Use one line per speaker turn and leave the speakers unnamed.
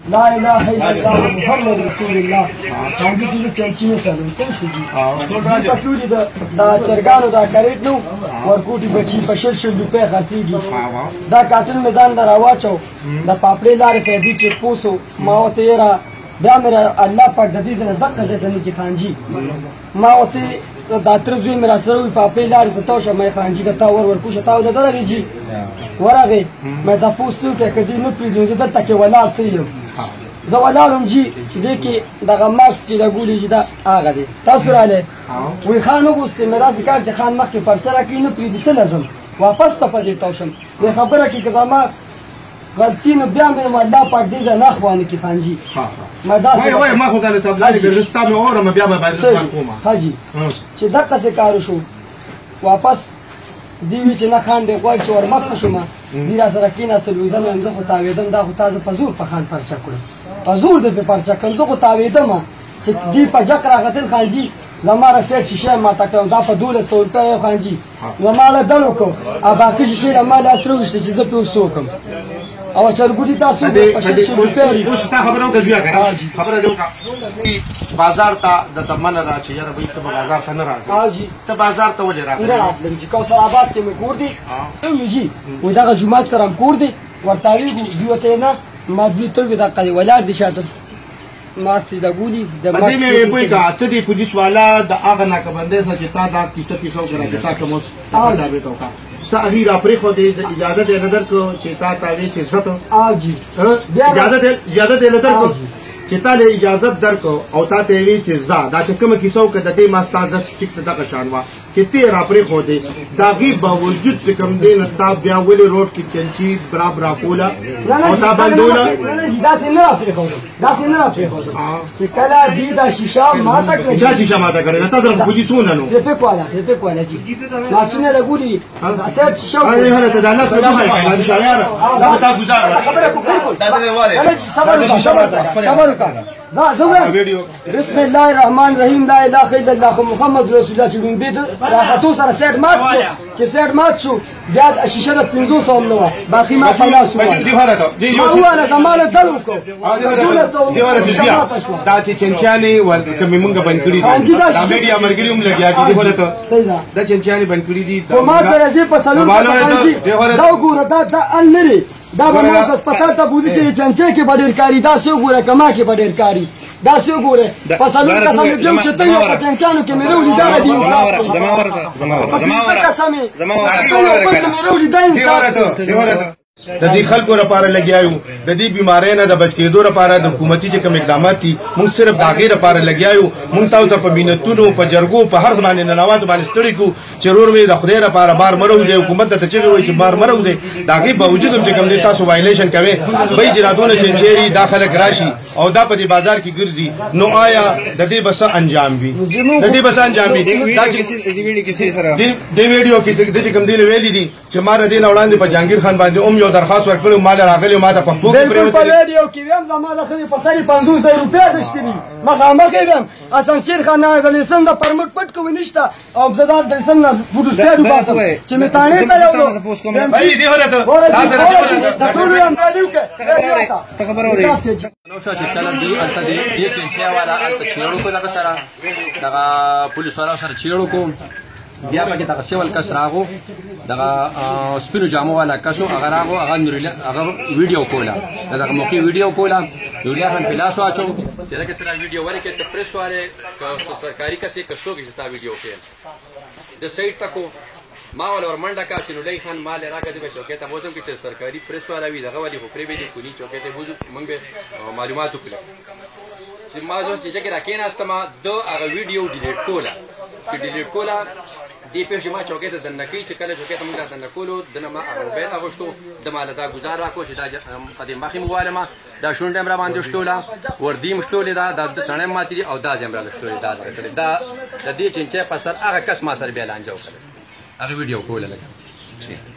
لا اله الا الله محمد رسول الله باندې چې چنچینه سلام څنګه شي په ټولې دا چرګانو دا کریټ نو ورکوټي بچي په شل روپے خرڅيږي دا کاتل میدان دا راواچو دا پاپړې لارې فېدی چې پوسو ما وته را بیا مې الله پاک د دې نه دغه ځنه کې خانجي ما وته دا ترځوي مې را سره وي پاپړې لارې په توشه مې خانجي دا تا ورکوشه تا دا درېږي ورغه مې دا پوسټو کې کدي نو پیډو دا تکي ولال سي زه ولاړم جی دې کې دغه ماکس چې دا ګولې چې دا هغه دی تاسو رااله وی خان وګوستې مې داسې کار چې خان مخکې پرچه راکړي نو پرېږدي څه لازم واپس ته په دې توشم دې خبره کې که زما غلطي نو بیا مې الله پاک دې ځای نه خوانه کې خانجي
وای ما خو دلته تبلیغ کې رستا مې اورم بیا به باندې کوم
حاجي چې دغه کار شو واپس دیوی چې نه خان دې غواړي چې ورمخ شوم دې را سره کېناستل وي زه مې خو تاوېدم دا خو تا زه په زور په خان پرچه کړم په زور دې په پرچه کړم زه خو تاوېدم چې دې په جک راغتل خانجي زما رسېد شیشه ماته کړم دا په 1200 روپۍ خانجي زما له دل وکړو او باقي شیشې له ما لاس راوویستې چې زه پرې اوس وکړم او چرګوټي تاسو
اوس تا خبره وکړه بیا که خبره دې وکړه بازار ته د تمنه ده چې یاره بهی ته به بازار ته نه راځې ته بازار ته ولې راغلې
نه راتلم چې کوثر آباد کې مې کور دی جي وایي دغه جومات سره هم کور دی ورته ویږو دوی ورته نه ما دوی ته وي دقه دی ولاړ دي شاته ما چې دا ګولي
په دې مې پوهېږه ته دې پولیس والا د هغه ناکهبندۍ سره چې تا دا کیسه پیسه وکړه چې تا کوم اوس ثابته وکړه ته هغې راپرېښودې اجازه دې نه درکړو چې تا تاوې چې عزت
جي
اجازه دې نه درکړو چې تا له اجازت درکړو او تا ته یې ویل چې ځه دا چې کومه کیسه وکړه د دې ما ستا زه ټیک ته دغه شان وه چې ته یې راپرېښودې د هغې باوجود چې کوم دی نه تا بیا ولې روډ کې چنچي براب راکوله او تا بندوله
داسې نه راپرېښودم داسې نه راپرېښودم چې کله دې دا شیشه ماته کړه
چا شیشه ماته کړې ده تا سره پولیس وننو
ټریفک والا جي لاسونه د ګولي صاحب شیشه
هله ته د الله سره وایي کنه شایاره دا تا گزار
خبره کو بالکل دا دې واره صبر بسم الله الرحمن الرحیم لا اله الا الله محمد رسول الله چې دې راحتو سره سیټ مات شو چې سیټ مات شو بیا شیشه د 500 هم نو باقي ما خلاص و
دی هره ته دی
یو انا زمانه دل وکړو
دی هره بیا دا چې چنچاني ورته موږ بند کړی دي دا میډیا مرګري هم لګیا دي هره ته دا چنچاني بند کړی دي
ما سره دې په سلون دا ګوره دا انلري دا به ما هسپتال ته بوځي چې چنچې کې به ډېر کاري دا څه وګوره کما کې به ډېر کاري دا څه وګوره په سلون ته مې جو چې ته یو په چنچانو کې مې راوړي دا دي
د دې خلکو لپاره لګیایو د دې بیمارۍ نه د بچ کېدو لپاره د حکومتي چې کوم اقدامات دي موږ صرف د هغې لپاره لګیایو موږ تاسو ته په مینتونو په جرګو په هر باندې ننواتو باندې ستړي کړو چې ورور مې د خدای لپاره بار مه روځئ حکومت ته چغې وایي چې بار مه روځئ د هغې باوجود هم چې کوم دی تاسو وایلیشن کوئ بهی چې راتونه چنچېري دا خلک راشي او دا په دې بازار کې ګرځي نو آیا د دې به څه انجام وي د دې به څه انجام وي دې ویډیو کې د چې کوم دی ویلي دي چې ما د دې نه وړاندې په جهانګیر خان باندې یو درخواست ورکړو مال راغلی ما ته پښتو کې
بالکل په ویډیو کې ویم زما د خدای په سر 500 روپۍ دشتري مخامخ ویم اسان شیر خان غلی سند پرمټ پټ کوي نشته او زدار د سند فوټو سټیډ باسم چې می تانه ته یو
بھائی دی هره ته
دا ټول یم ویډیو کې
خبر اوري
نو شو چې کله دی الته دی چې والا الته چیرړو کو دغه سره دغه پولیس والا سره چیرړو کو بیا پکې دغه سیول کس راغو دغه سپینو جامو والا کسو هغه راغو هغه ویډیو کوله دغه موقع ویډیو کوله دولیا خان پلاس واچو چې دغه تر ویډیو ورکې ته پریس والے سرکاري کسې کسو کې تا ویډیو کې د سایت تکو ما ول ورمنډه کا چې نولای خان مال راکړي به چوکې ته بوزم کې چې سرکاري پریس والا وی دغه والی خو پرې به دي کونی چوکې ته بوزو موږ به معلومات وکړو چې ما زه چې کې راکېناستم د هغه ویډیو ډیلیټ کوله چې ډیلیټ کوله دې پېښې ما چوکې ته دننه کوي چې کله چوکې ته موږ دننه کولو دنه ما هغه موبایل اغوښتو د ماله دا ګزار راکړو چې دا په دې مخې موبایل ما دا شونډه مې را باندې شټوله وردیم شټولې دا د تڼۍ ماتې او دا زم را شټولې دا کړې دا د دې چنچې په سر هغه کس ما سره بیا لانجه وکړه هغه ویډیو کوله لګا